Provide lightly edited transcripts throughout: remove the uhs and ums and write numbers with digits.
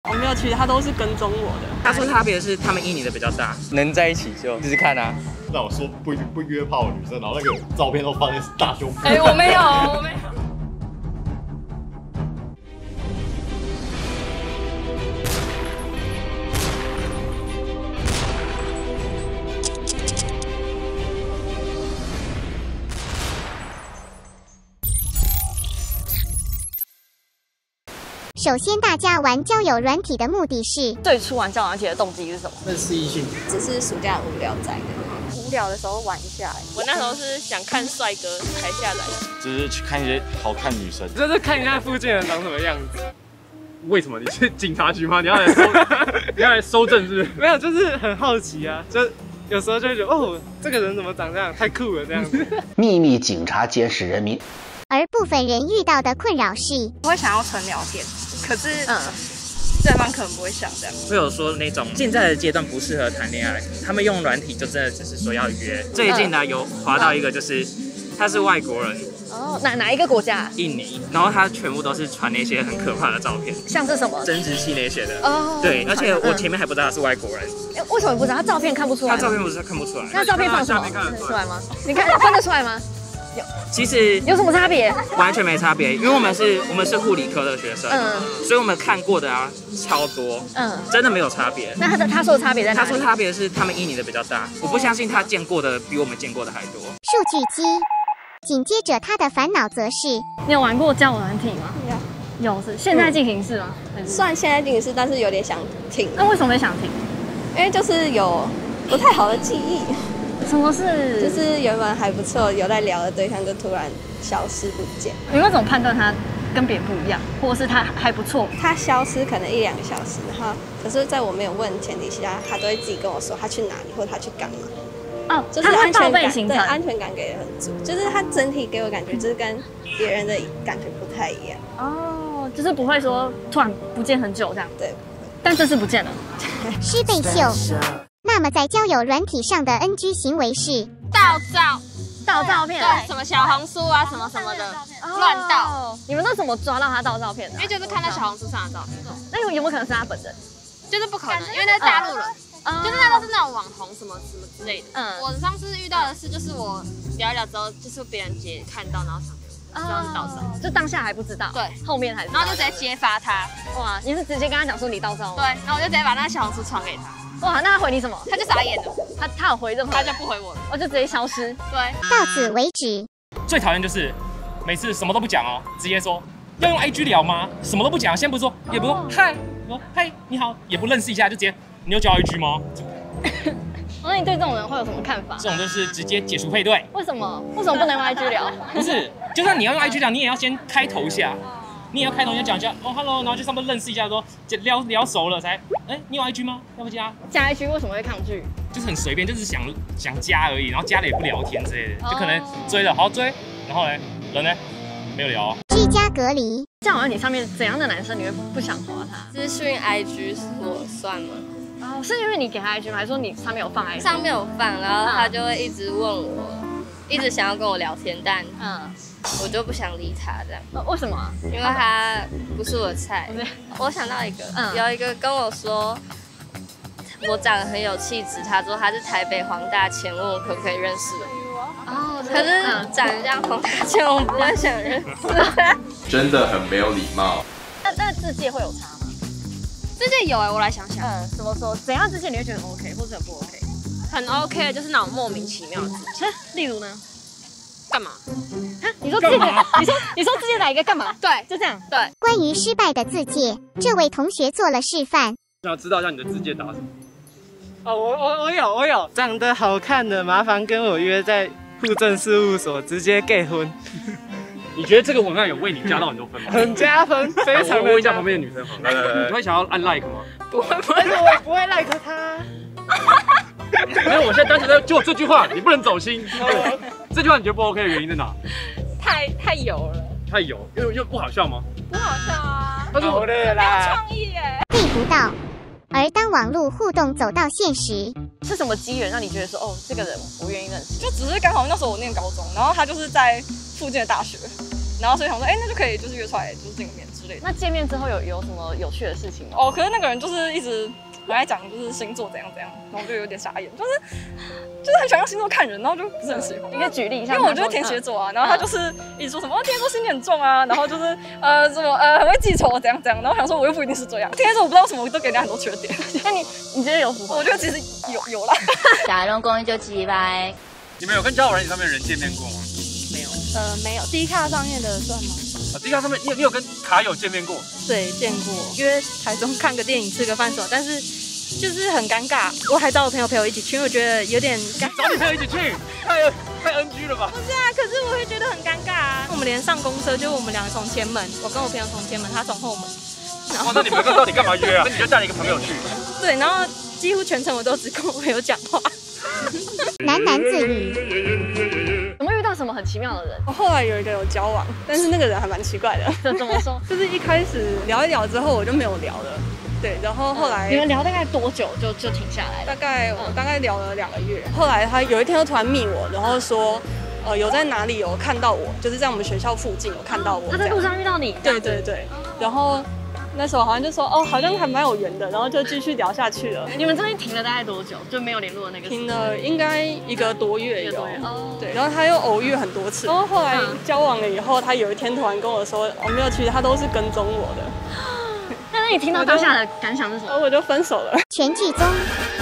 我没有，其实他都是跟踪我的。 他说差别是他们依你的比较大，能在一起就试试看啊。 那我说不约炮的女生，然后那个照片都放在大胸部。 我没有，我没有。 首先，大家玩交友软体的目的是最初玩交友软体的动机是什么？ 认识异性， 只是暑假无聊在的， 无聊的时候玩一下。我那时候是想看帅哥才下载， 只是去看一些好看女生， 就是看一下附近人长什么样子。为什么你是警察局吗？你要来收证是不是？没有，就是很好奇啊，就有时候就会觉得哦，这个人怎么长这样，太酷了这样子。 秘密警察监视人民。 而部分人遇到的困扰是， 我会想要纯聊天，可是对方可能不会想这样。 会有说那种现在的阶段不适合谈恋爱，他们用软体就真的只是说要约。最近呢有滑到一个就是他是外国人。 哦，哪一个国家？ 印尼，然后他全部都是传那些很可怕的照片， 像是什么生殖器那些的。 哦， 对，而且我前面还不知道他是外国人。 为什么不知道？他照片看不出来。 他照片不是看不出来。 那照片放什么？看得出来吗？你看得出来吗？ 其实有什么差别？ 完全没差别，因为我们是护理科的学生，所以我们看过的超多，真的没有差别。 那他说的差别在哪里？ 他说差别是他们依你的比较大，我不相信他见过的比我们见过的还多。 数据机。紧接着他的烦恼则是， 你有玩过交友软体吗？有是现在进行式吗？ 算现在进行式，但是有点想停。 那为什么会想停？ 因为就是有不太好的记忆。 什么事？ 就是原本还不错，有在聊的对象就突然消失不见。 你们怎么判断他跟别人不一样，或者是他还不错？ 他消失可能1-2个小时，然后可是在我没有问前提下，他都会自己跟我说他去哪里或者他去干嘛。 哦， 就是他会报备感， 行程， 对，安全感给的很足，就是他整体给我感觉就是跟别人的感觉不太一样。 哦，就是不会说突然不见很久这样。 对， 但这次不见了。 师被秀。那么在交友软体上的 NG 行为是盗照片， 对， 什么小红书啊，什么什么的，乱盗。 你们都怎么抓到他盗照片的？ 因为就是看到小红书上的照片。 那有没有可能是他本人？ 就是不可能，因为那是大陆人。就是那都是那种网红什么什么之类的。我上次遇到的是，就是我聊一聊之后，就是别人姐看到，然后传给我，知道是盗照， 就当下还不知道， 对， 后面还， 然后就直接揭发他。 哇，你是直接跟他讲说你盗照吗？ 对，然后我就直接把那个小红书传给他。 哇，那他回你什么？ 他就傻眼了， 他有回任何， 他就不回我了， 我就直接消失。 对， 到此为止。 最讨厌就是每次什么都不讲哦，直接说要用 IG 聊吗？什么都不讲，先不说，也不说嗨，说嗨你好，也不认识一下，就直接你有交 IG 吗？ 那你对这种人会有什么看法？ 这种就是直接解除配对。 为什么？为什么不能用 IG 聊？ 不是，就算你要用 IG 聊，你也要先开头一下，你也要开头，你要讲一下哦 ，hello， 然后就上面认识一下，说聊熟了才，你有 IG 吗？要不加？ 加 IG 为什么会抗拒？ 就是很随便，就是想加而已，然后加了也不聊天之类的，就可能追了好追，然后人呢没有聊。 居家隔离。 交友软体上面怎样的男生你会不想滑他？ 资讯 IG 我算吗？ 哦，是因为你给他 IG 吗？还是说你上面有放 IG？ 上面有放，然后他就会一直问我，一直想要跟我聊天，但我就不想理他这样。 为什么？ 因为他不是我的菜。我想到一个，有一个跟我说我长得很有气质，他说他是台北黄大千，问我可不可以认识我。哦，可是长得像黄大千，我不会想认识。 真的很没有礼貌。 那字界会有差吗？ 字界有我来想想。 怎么说？怎样字界你会觉得很 OK， 或者很不 OK？ 很 OK， 就是那种莫名其妙的字。 例如呢？ 干嘛？ 你说字界，你说字界哪一个干嘛？ 对， 就这样。 对。 关于失败的字界，这位同学做了示范。 想知道一下你的字界打什么？ 哦，我有，长得好看的麻烦跟我约在户政事务所直接 get 婚。 你觉得这个文案有为你加到很多分吗？ 很加分，非常的。 我问一下旁边的女生好了，来，你会想要按 like 吗？ 不会，我也不会 like 他。 没有，我现在单纯在就这句话，你不能走心。这句话你觉得不 OK 的原因在哪？ 太油了。 太油，又不好笑吗？ 不好笑啊。 但是我没有创意耶。 对不到。而当网络互动走到现实， 是什么机缘让你觉得说，哦，这个人我愿意认识？ 就只是刚好那时候我念高中，然后他就是在附近的大学，然后所以想说，那就可以就是约出来就是见个面之类类的。 那见面之后有什么有趣的事情吗？ 哦，可是那个人就是一直很爱讲就是星座怎样怎样，然后我就有点傻眼，就是很喜欢用星座看人，然后就不是很喜欢。 你可以举例一下， 因为我就是天蝎座啊，然后他就是一直说什么天蝎座心机很重啊，然后就是什么很会记仇怎样怎样，然后我想说我又不一定是这样，天蝎座我不知道为什么我都给人家很多缺点。 那你觉得有符合？ 我觉得其实有啦。 打龙公就几百。 你们有跟交友软件上面的人见面过吗？ 没有。没有。D-Car上面的算吗 ？D-Car上面你有跟卡友见面过？ 对，见过，约台中看个电影吃个饭什么，但是就是很尴尬。我还找我朋友陪我一起去，因为我觉得有点尴尬。 找你朋友一起去？太 NG 了吧？ 不是啊，可是我会觉得很尴尬啊。我们连上公车，就我们两个从前门，我跟我朋友从前门，他从后门。 然后那你们到底干嘛约啊？那你就带了一个朋友去。 对，然后几乎全程我都只跟我朋友讲话。 喃喃自语。 有没有遇到什么很奇妙的人？ 我后来有一个有交往，但是那个人还蛮奇怪的。 怎么说？ 就是一开始聊一聊之后，我就没有聊了。对，然后后来你们聊大概多久就停下来了？ 我大概聊了2个月。后来他有一天就突然密我，然后说，有在哪里有看到我，就是在我们学校附近有看到我。 他在路上遇到你？ 对对对。然后那时候好像就说好像还蛮有缘的，然后就继续聊下去了。 你们中间停了大概多久？就没有联络的那个？ 停了应该1个多月有。对，然后他又偶遇很多次，然后后来交往了以后，他有一天突然跟我说，没有，其实他都是跟踪我的。 那你听到当下的感想是什么？ 我就分手了。 全剧终。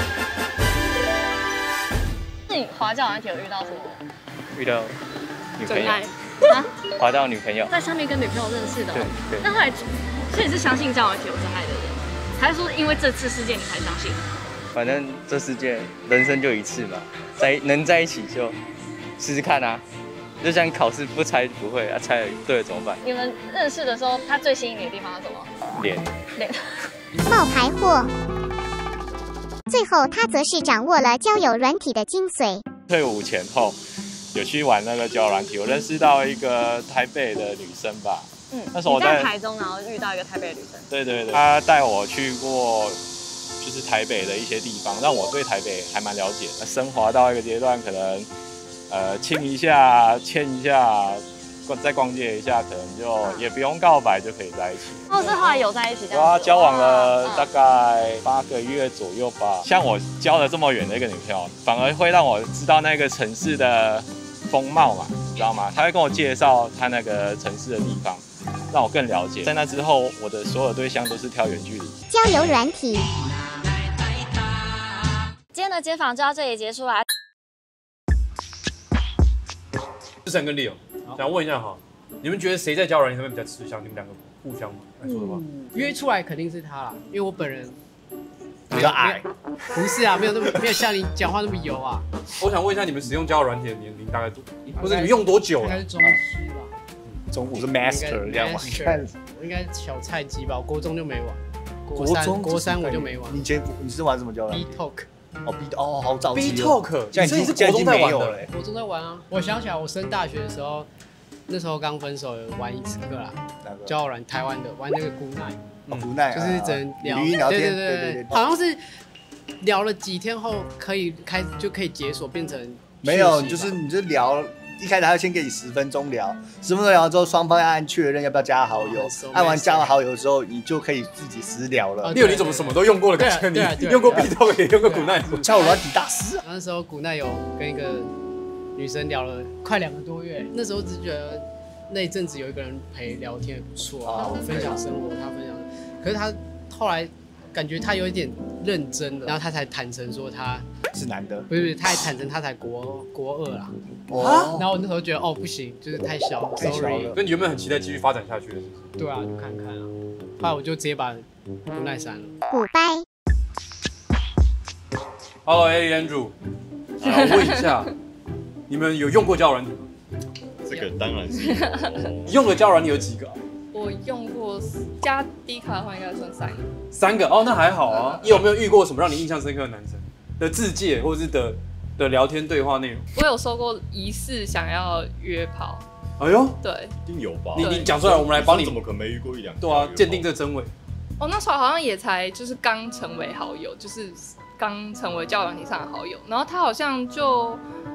那你滑交友软体有遇到什么？ 遇到女朋友。滑到女朋友。 在上面跟女朋友认识的。 对。 那后来，所以你是相信交友软体有真爱的人，还是说因为这次事件你才相信？ 反正这世界人生就一次嘛，能在一起就试试看啊。就像考试不猜不会啊，猜对了怎么办？ 你们认识的时候，他最吸引你的地方是什么？ 脸。 冒牌货。最后，他则是掌握了交友软体的精髓。 退伍前后，有去玩那个交友软体，我认识到一个台北的女生吧。那时候我在台中，然后遇到一个台北的女生。 对对对，她带我去过，就是台北的一些地方，让我对台北还蛮了解。那升华到一个阶段，可能亲一下、牵一下，再逛街一下，可能就也不用告白就可以在一起。 是后来有在一起这样子？ 哇，交往了大概8个月左右吧。像我交了这么远的一个女朋友，反而会让我知道那个城市的风貌嘛，你知道吗？她会跟我介绍她那个城市的地方，让我更了解。在那之后，我的所有对象都是挑远距离。 交友软体。 今天的街访就到这里结束啦。 志成跟 Leo， 想问一下哈，你们觉得谁在交友软件上面比较吃香？你们两个互相来说的话， 约出来肯定是他啦，因为我本人比较矮。 不是啊，没有像你讲话那么油啊。 我想问一下，你们使用交友软体的年龄大概多，或者你们用多久了？ 应该是中师吧。 中午是 master 这样吗？ 我应该小菜鸡吧，我国中就没玩。国三我就没玩。 你是玩什么交友软体 ？B-Talk。 好早期。 B-Talk， 现在你是国中在玩的。 国中在玩啊！我想起来，我升大学的时候，那时候刚分手，有玩一次啦。交友软台湾的，玩那个姑奈。 姑奈就是只能聊。 语音聊天。 对，好像是聊了几天后可以就可以解锁变成。 没有，你就聊。一开始他会先给你10分钟聊，10分钟聊了之后，双方要按确认要不要加好友。按完加好友之后，你就可以自己私聊了。 Leo，你怎么什么都用过了？感觉你用过 B-Talk， 也用过古奈， 交友软体大师。 那时候古奈有跟一个女生聊了快2个多月，那时候只觉得那一阵子有一个人陪聊天也不错啊，分享生活，他分享。可是他后来感觉他有一点认真了，然后他才坦诚说他是男的， 不是，他还坦诚他才国2啦。然后我那时候觉得不行，就是太小了 ，sorry。 那你有没有很期待继续发展下去的？ 对啊，就看看啊。后来我就直接把古奈删了。 古掰。 Hello Ellie Andrew， 我问一下，你们有用过交友软体吗？ 这个当然是。 你用的交友软体有几个？ 我用过加 D-Car的话，应该算3个。 3个哦，那还好啊。你有没有遇过什么让你印象深刻的男生的自介，或者是的聊天对话内容？ 我有收过疑似想要约炮。 哎呦， 对， 一定有吧？ 你讲出来，我们来帮你。 怎么可能没遇过1-2个？ 对啊，鉴定这真伪。 那时候好像也才就是刚成为好友，就是刚成为交友软体上的好友，然后他好像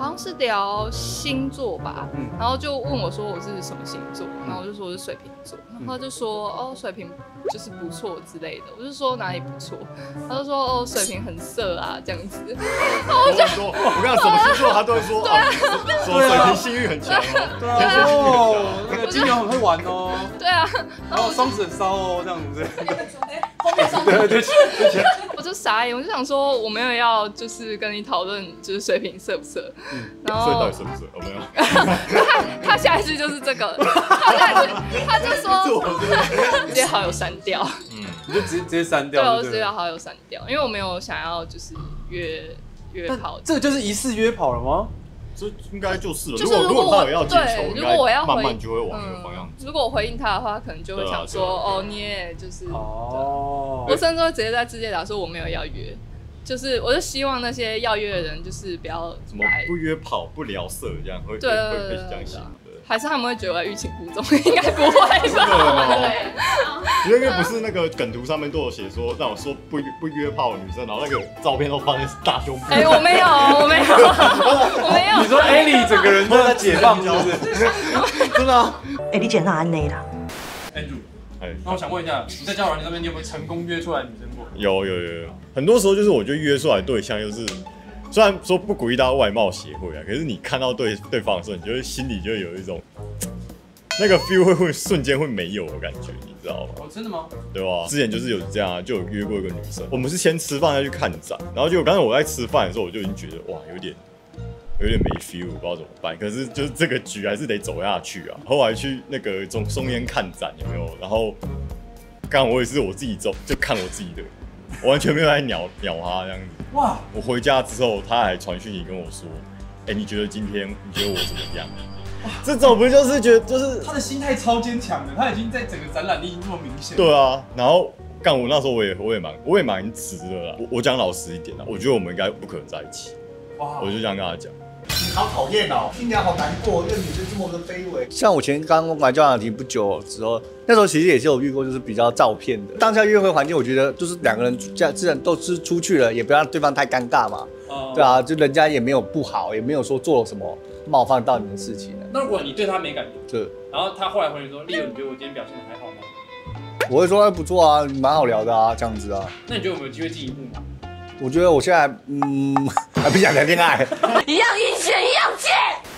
好像是聊星座吧，然后就问我说我是什么星座，然后我就说我是水瓶座，然后他就说哦水瓶就是不错之类的，我就说哪里不错，他就说哦水瓶很色啊这样子，然后我就说我跟他什么星座他都会说，说水瓶性欲很强哦，那个金牛很会玩哦， 对啊， 然后双子很骚哦这样子， 后面双子， 对， 我就傻眼，我就想说我没有要就是跟你讨论就是水瓶色不色，然后所以到底色不色？我没有。 他下一句就是这个，他就说直接好友删掉， 你就直接删掉， 对，我直接把好友删掉，因为我没有想要就是约炮， 这个就是疑似约跑了吗？ 这应该就是了。 就是如果他有要接球， 如果我要慢慢就会往那个方向。 如果我回应他的话，可能就会想说哦，你也就是哦，我甚至会直接在字界打说我没有要约。就是，我就希望那些要约的人，就是不要什么不约跑、不聊色这样，会这样想的。 还是他们会觉得我在欲擒故纵？应该不会吧？ 因为不是那个梗图上面都有写说，让我说不约炮的女生，然后那个照片都放在大胸部。 我没有。 你说Ellie整个人都在解放，是不是？真的啊？ 你简单安内啦。 Andrew，那我想问一下，你在交友软件上面，你有没有成功约出来女生过？ 有，很多时候就是我觉得约出来对象就是，虽然说不鼓励大家外貌协会啊，可是你看到对方的时候，你就会心里就会有一种那个 feel 会瞬间会没有的感觉，你知道吗？ 哦，真的吗？ 对吧？之前就是有这样啊，就有约过一个女生，我们是先吃饭再去看展，然后就刚才我在吃饭的时候，我就已经觉得哇，有点没 feel， 不知道怎么办。可是就是这个局还是得走下去啊。后来去那个松烟看展有没有？然后刚我也是我自己走，就看我自己的。我完全没有在鸟他这样子。哇！我回家之后，他还传讯息跟我说：“你觉得今天你觉得我怎么样？”这种不就是觉得就是他的心态超坚强的，他已经在整个展览力已经这么明显。 对啊，然后我那时候我也蛮直的啦。我讲老实一点啦，我觉得我们应该不可能在一起。哇！我就这样跟他讲。 你好讨厌哦，听起来好难过，一个女生这么的卑微。像我刚玩交友软体不久之后，那时候其实也是有遇过，就是比较照骗的。当下约会环境，我觉得就是两个人自然都是出去了，也不让对方太尴尬嘛。对啊，就人家也没有不好，也没有说做了什么冒犯到你的事情。 那如果你对他没感觉， 对， 然后他后来回你说，Leo，你觉得我今天表现的还好吗？ 我会说不错啊，蛮好聊的啊，这样子啊。 那你觉得有没有机会进一步吗？ 我觉得我现在还不想谈恋爱， 一样阴险一样贱。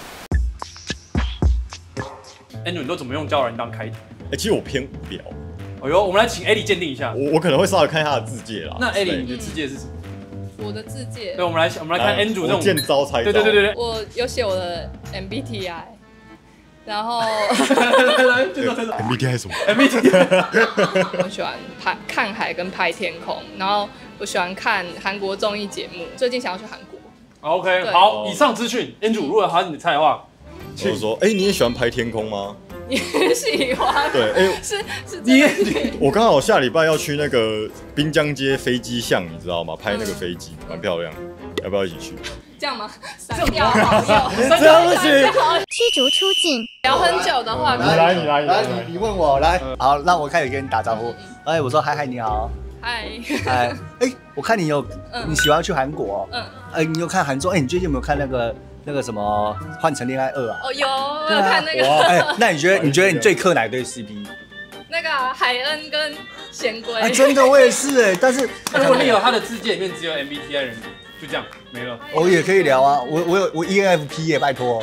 Andrew，你都怎么用交友软件当开头？ 其实我偏无聊。 哎呦，我们来请 Ellie 鉴定一下。 我可能会稍微看一下他的字界啦。 那 Ellie，你的字界是什么？ 我的字界。 对，我们来看 Andrew 这种见招拆招。 对。 我有写我的 MBTI。然后 ，MBTI 是什么 ？MBTI 我喜欢看海跟拍天空，然后我喜欢看韩国综艺节目，最近想要去韩国。 OK， 好，以上资讯 ，Andrew， 如果他是你的菜的话， 我说，你也喜欢拍天空吗？ 你喜欢？ 对， 是你， 我刚好下礼拜要去那个滨江街飞机巷，你知道吗？拍那个飞机，蛮漂亮的，要不要一起去？ 这样吗？删掉好友， 这不行。 驱逐出境。 聊很久的话， 你问我来，好，让我开始跟你打招呼。我说嗨，你好。 嗨。 我看你你喜欢去韩国。你有看韩综？你最近有没有看那个什么《换乘恋爱2》啊？ 哦，有看那个。 那你觉得你最磕哪对 CP？ 那个海恩跟贤圭。 真的，我也是但是如果Leo他的字界里面只有 MBTI 人。就这样没了。 我也可以聊啊，我 ENFP 耶，拜托。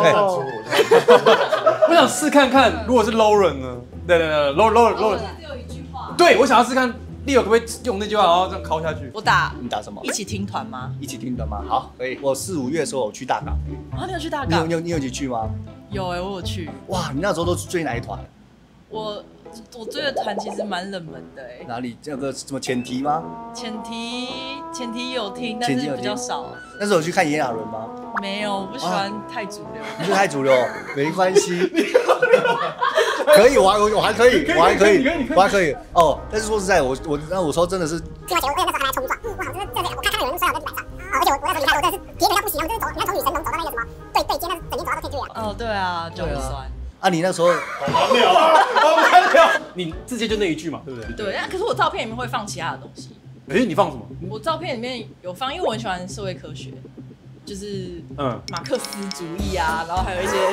我想试看看，如果是 Lauren 呢？对 ，Lauren 只有一句话。 对，我想要试看 Leo 可不可以用那句话，然后这样敲下去。 你打什么？ 一起听团吗？ 一起听团吗？好，可以。我4、5月的时候我去大港。 你有去大港？ 你有一起去吗？ 有我有去。 哇，你那时候都追哪一团？ 我追的团其实蛮冷门的哪里？这个什么前提吗？ 前提有听，但是比较少。 那时候有去看炎亚纶吗？ 没有，我不喜欢太主流。 不是太主流，没关系。可以，我还可以哦。但是说实在，我说真的是。 听到节目，那时候还来冲撞，我好，我看有人说我在地板上，而且我那时候离开，我真的是体力比较不行，我真的从女神龙走到那个什么对接，那整天走到都可以去了。 哦，对啊，就很酸。 你那时候好难聊，你直接就那一句嘛，对不对？ 对，可是我照片里面会放其他的东西。 你放什么？ 我照片里面有放，因为我很喜欢社会科学， 就是马克思主义啊，然后还有一些。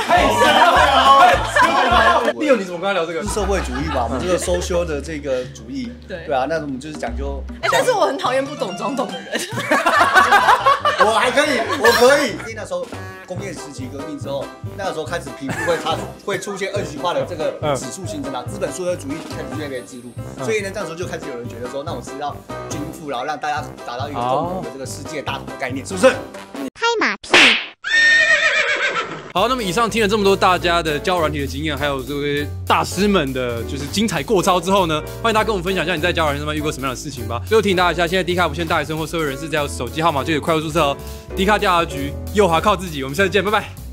利友，你怎么跟他聊这个？ 是社会主义嘛，我们这个 social 的这个主义。对啊，那我们就是讲究。 但是我很讨厌不懂装懂的人。 我还可以，我可以。因为那时候工业时期革命之后，那个时候开始贫富会出现二极化的这个指数性增长，资本社会主义开始越来越制度，所以呢，这时候就开始有人觉得说，那我是要均富，然后让大家达到一个共同的这个世界大同的概念，是不是？ 拍马屁。 好，那么以上听了这么多大家的交友软体的经验，还有这位大师们的就是精彩过招之后呢，欢迎大家跟我们分享一下你在交友软体上面遇过什么样的事情吧。最后提醒大家一下，现在 D 卡不限大学生或社会人士，只要手机号码就可以快速注册哦。D 卡调查局，右滑靠自己，我们下次见，拜拜。